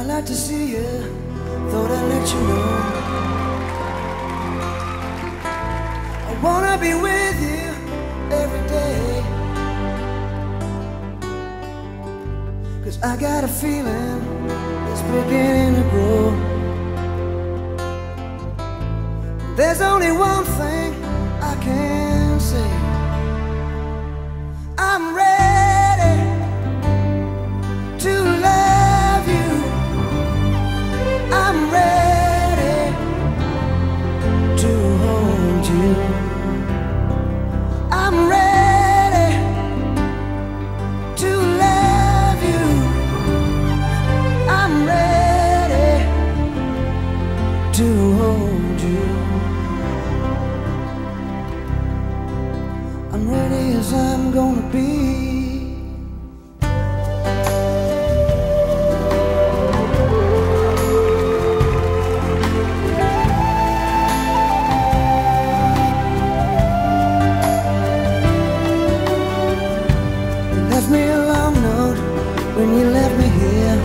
like to see you, thought I'd let you know. I wanna be with you every day, 'cause I got a feeling it's beginning to grow. There's only one thing I can say: I'm ready to love you. I'm ready to hold you. I'm ready to love you. I'm ready to hold you. I'm ready as I'm gonna be. Me a long note when you left me here.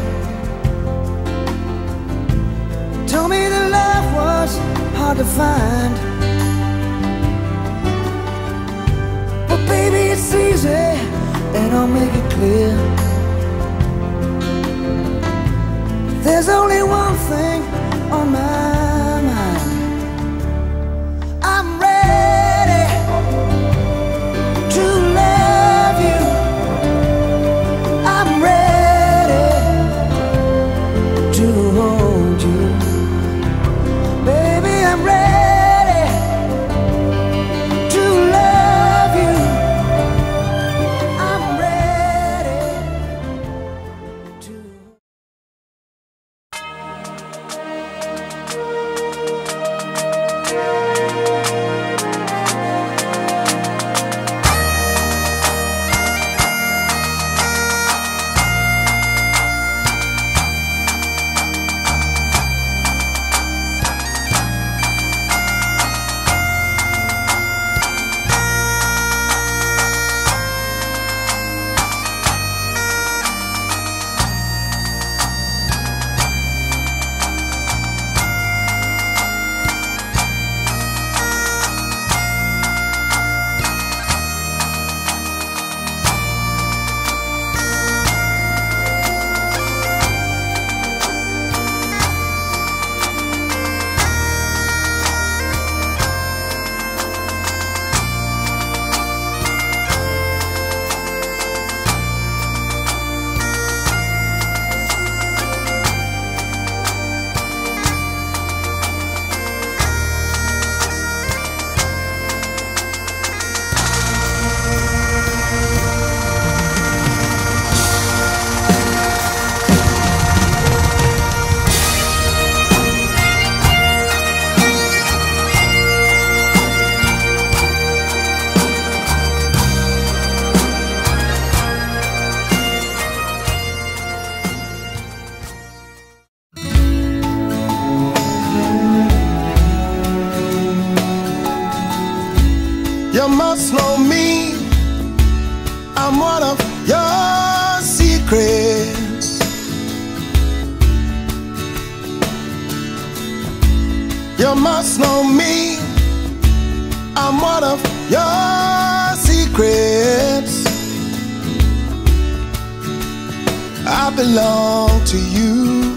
Told me that love was hard to find, but baby it's easy, and I'll make it clear. There's only one thing on my mind: I'm ready to love you. I'm ready to hold you. Baby, I'm ready to love you. I'm ready to. You must know me, I'm one of your secrets. You must know me, I'm one of your secrets. I belong to you.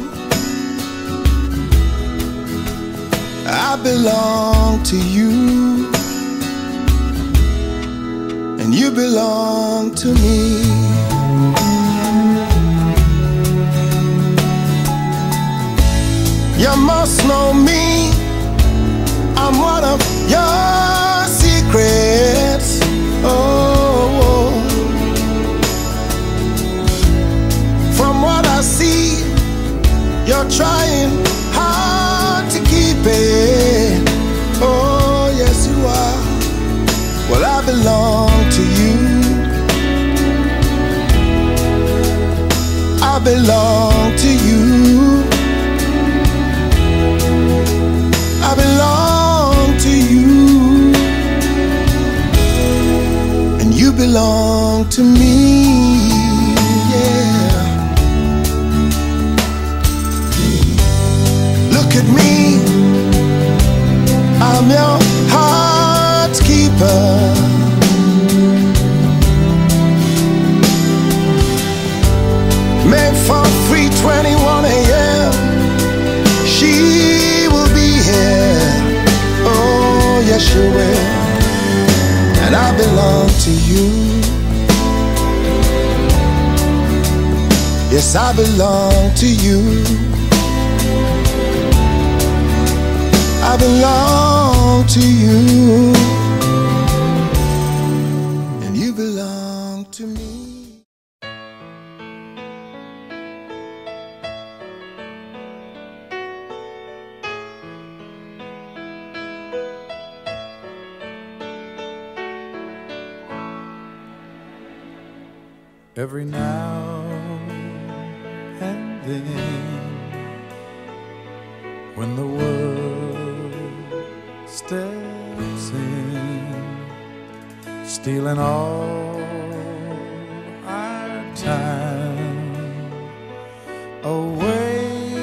I belong to you. And you belong to me. You must know me, I'm one of your secrets. Oh, from what I see, you're trying hard to keep it. Oh, yes you are. Well, I belong to you. I belong to you. I belong to you. And you belong to me. Yeah. at me, I'm your heart's keeper. Made for 3:21 a.m. She will be here. Oh, yes, she will. And I belong to you. Yes, I belong to you. I belong to you. And you belong to me. Every now and then, when the world steps in, stealing all our time away,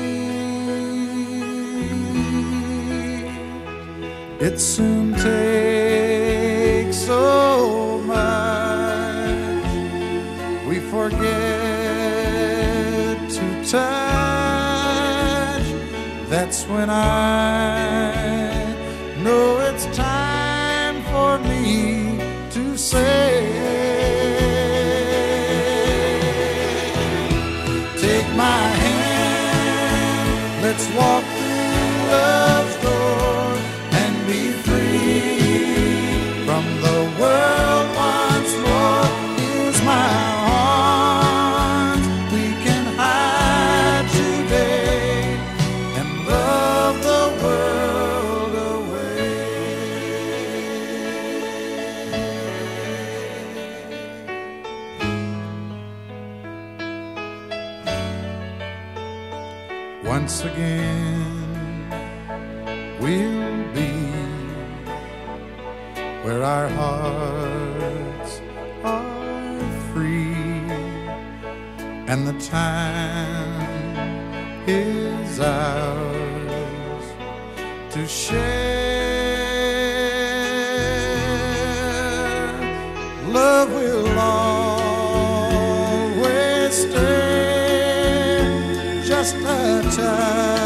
it soon takes so much we forget to touch. That's when I know it's time for me to say, take my hand, let's walk through love's door and be free from the world once more. Here's my once again we'll be where our hearts are free and the time is ours to share. Love will always stay just a touch